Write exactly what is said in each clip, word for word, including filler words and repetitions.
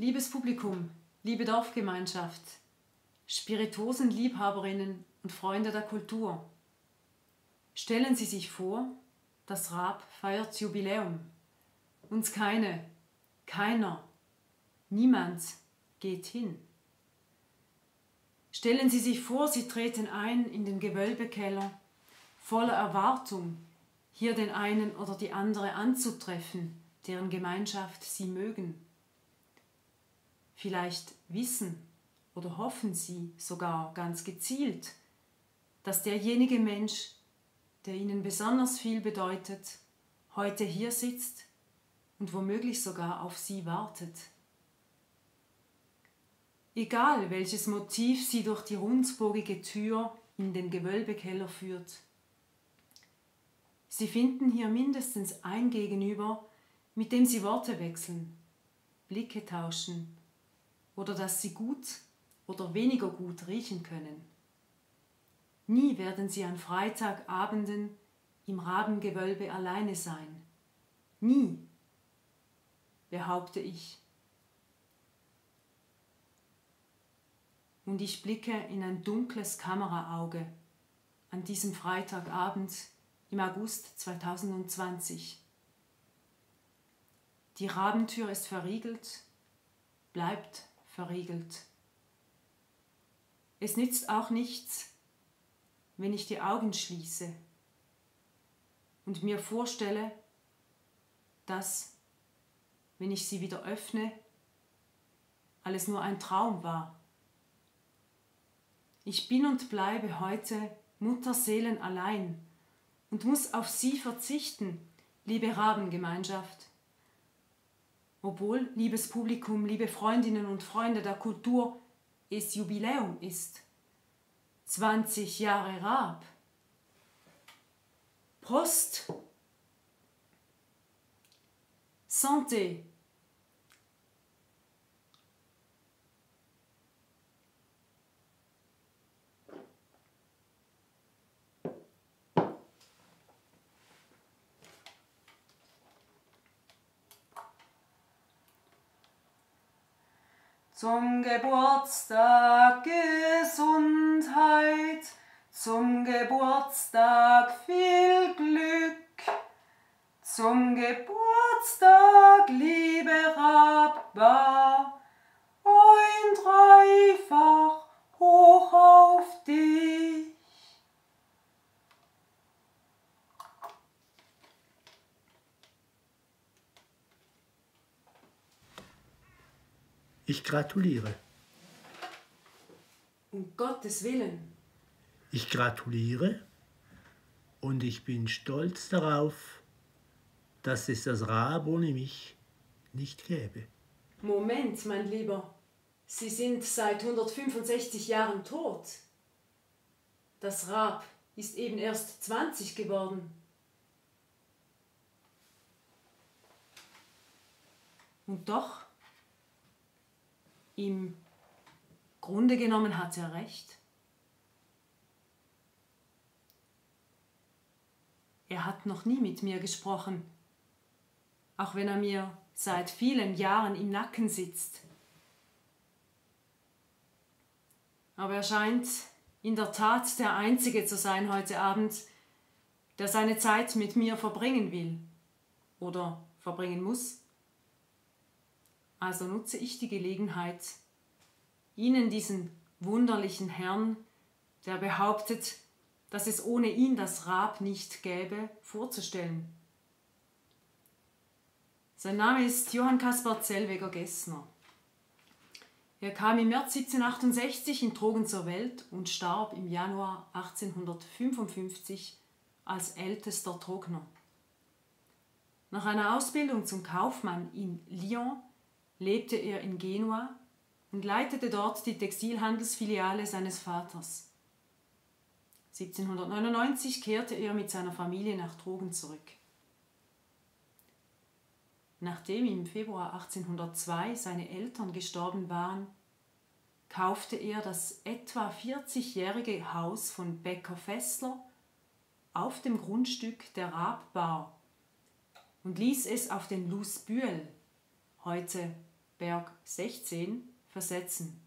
Liebes Publikum, liebe Dorfgemeinschaft, Spirituosenliebhaberinnen und Freunde der Kultur, stellen Sie sich vor, das Rab feiert Jubiläum. Uns keine, keiner, niemand geht hin. Stellen Sie sich vor, Sie treten ein in den Gewölbekeller, voller Erwartung, hier den einen oder die andere anzutreffen, deren Gemeinschaft Sie mögen. Vielleicht wissen oder hoffen Sie sogar ganz gezielt, dass derjenige Mensch, der Ihnen besonders viel bedeutet, heute hier sitzt und womöglich sogar auf Sie wartet. Egal, welches Motiv Sie durch die rundbogige Tür in den Gewölbekeller führt, Sie finden hier mindestens ein Gegenüber, mit dem Sie Worte wechseln, Blicke tauschen oder dass Sie gut oder weniger gut riechen können. Nie werden Sie an Freitagabenden im Rabengewölbe alleine sein. Nie, behaupte ich. Und ich blicke in ein dunkles Kameraauge an diesem Freitagabend im August zweitausendzwanzig. Die Rabentür ist verriegelt, bleibt verriegelt. Es nützt auch nichts, wenn ich die Augen schließe und mir vorstelle, dass, wenn ich sie wieder öffne, alles nur ein Traum war. Ich bin und bleibe heute Mutterseelen allein und muss auf Sie verzichten, liebe Rabengemeinschaft. Obwohl, liebes Publikum, liebe Freundinnen und Freunde der Kultur, es Jubiläum ist. zwanzig Jahre Rab. Prost! Santé! Zum Geburtstag Gesundheit, zum Geburtstag viel Glück, zum Geburtstag, liebe Rabba, ein dreifach hoch auf dich. Ich gratuliere. Um Gottes Willen. Ich gratuliere und ich bin stolz darauf, dass es das Rab ohne mich nicht gäbe. Moment, mein Lieber. Sie sind seit hundertfünfundsechzig Jahren tot. Das Rab ist eben erst zwanzig geworden. Und doch, im Grunde genommen hat er recht. Er hat noch nie mit mir gesprochen, auch wenn er mir seit vielen Jahren im Nacken sitzt. Aber er scheint in der Tat der Einzige zu sein heute Abend, der seine Zeit mit mir verbringen will oder verbringen muss. Also nutze ich die Gelegenheit, Ihnen diesen wunderlichen Herrn, der behauptet, dass es ohne ihn das Rab nicht gäbe, vorzustellen. Sein Name ist Johann Caspar Zellweger-Gessner. Er kam im März siebzehnhundertachtundsechzig in Trogen zur Welt und starb im Januar achtzehnhundertfünfundfünfzig als ältester Trogner. Nach einer Ausbildung zum Kaufmann in Lyon lebte er in Genua und leitete dort die Textilhandelsfiliale seines Vaters. siebzehnhundertneunundneunzig kehrte er mit seiner Familie nach Trogen zurück. Nachdem im Februar achtzehnhundertzwei seine Eltern gestorben waren, kaufte er das etwa vierzigjährige Haus von Bäcker Fessler auf dem Grundstück der Rabbar und ließ es auf den Luz Buell, heute Berg sechzehn, versetzen.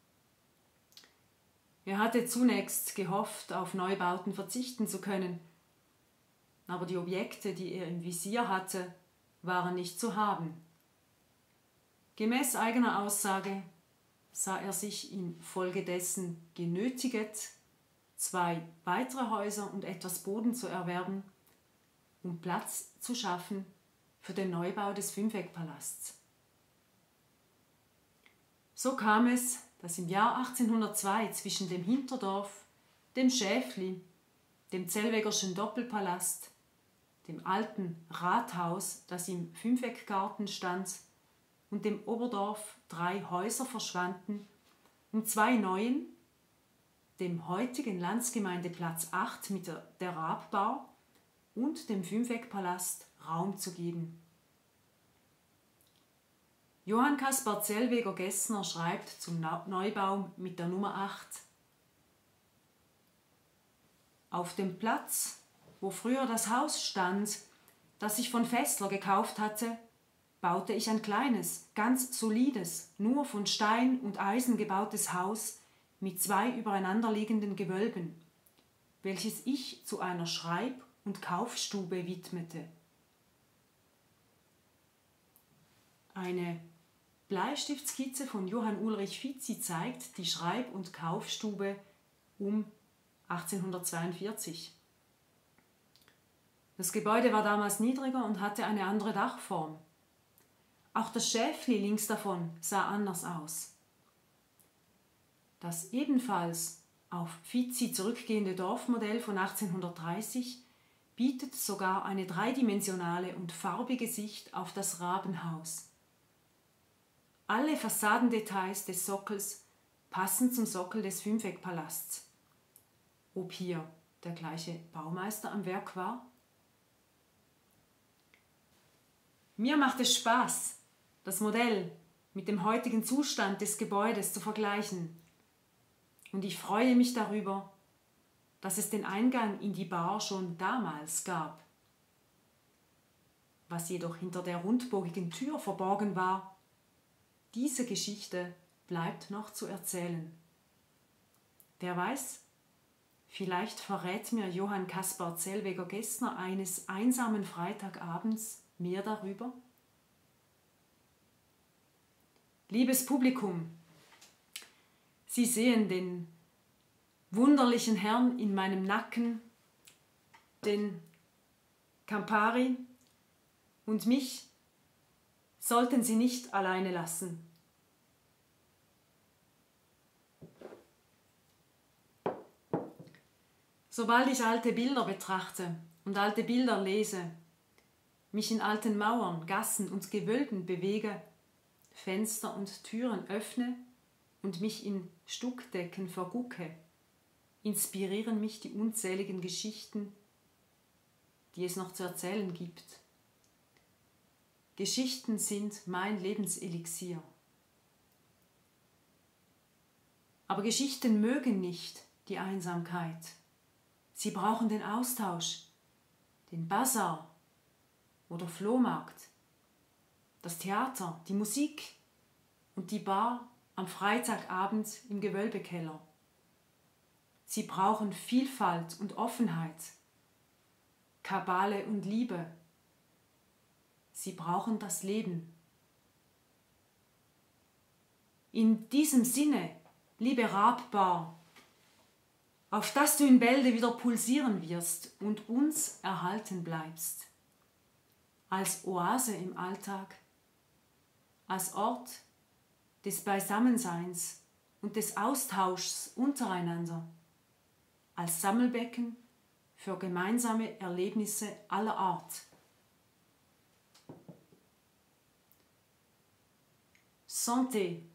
Er hatte zunächst gehofft, auf Neubauten verzichten zu können, aber die Objekte, die er im Visier hatte, waren nicht zu haben. Gemäß eigener Aussage sah er sich infolgedessen genötiget, zwei weitere Häuser und etwas Boden zu erwerben, um Platz zu schaffen für den Neubau des Fünfeckpalasts. So kam es, dass im Jahr achtzehnhundertzwei zwischen dem Hinterdorf, dem Schäfli, dem Zellwegerschen Doppelpalast, dem alten Rathaus, das im Fünfeckgarten stand, und dem Oberdorf drei Häuser verschwanden, um zwei neuen, dem heutigen Landsgemeindeplatz acht mit der, der Rabbar und dem Fünfeckpalast Raum zu geben. Johann Caspar Zellweger-Gessner schreibt zum Neubau mit der Nummer acht: Auf dem Platz, wo früher das Haus stand, das ich von Fessler gekauft hatte, baute ich ein kleines, ganz solides, nur von Stein und Eisen gebautes Haus mit zwei übereinanderliegenden Gewölben, welches ich zu einer Schreib- und Kaufstube widmete. Eine Bleistiftskizze von Johann Ulrich Fitzi zeigt die Schreib- und Kaufstube um achtzehnhundertzweiundvierzig. Das Gebäude war damals niedriger und hatte eine andere Dachform. Auch das Schäfli links davon sah anders aus. Das ebenfalls auf Fitzi zurückgehende Dorfmodell von achtzehnhundertdreißig bietet sogar eine dreidimensionale und farbige Sicht auf das Rabenhaus. Alle Fassadendetails des Sockels passen zum Sockel des Fünfeckpalasts. Ob hier der gleiche Baumeister am Werk war? Mir macht es Spaß, das Modell mit dem heutigen Zustand des Gebäudes zu vergleichen. Und ich freue mich darüber, dass es den Eingang in die Bar schon damals gab. Was jedoch hinter der rundbogigen Tür verborgen war, diese Geschichte bleibt noch zu erzählen. Wer weiß, vielleicht verrät mir Johann Caspar Zellweger-Gessner eines einsamen Freitagabends mehr darüber? Liebes Publikum, Sie sehen den wunderlichen Herrn in meinem Nacken, den Campari, und mich sollten Sie nicht alleine lassen. Sobald ich alte Bilder betrachte und alte Bilder lese, mich in alten Mauern, Gassen und Gewölben bewege, Fenster und Türen öffne und mich in Stuckdecken vergucke, inspirieren mich die unzähligen Geschichten, die es noch zu erzählen gibt. Geschichten sind mein Lebenselixier. Aber Geschichten mögen nicht die Einsamkeit. Sie brauchen den Austausch, den Basar oder Flohmarkt, das Theater, die Musik und die Bar am Freitagabend im Gewölbekeller. Sie brauchen Vielfalt und Offenheit, Kabale und Liebe. Sie brauchen das Leben. In diesem Sinne, liebe Rabbar, auf dass du in Bälde wieder pulsieren wirst und uns erhalten bleibst, als Oase im Alltag, als Ort des Beisammenseins und des Austauschs untereinander, als Sammelbecken für gemeinsame Erlebnisse aller Art. Santé!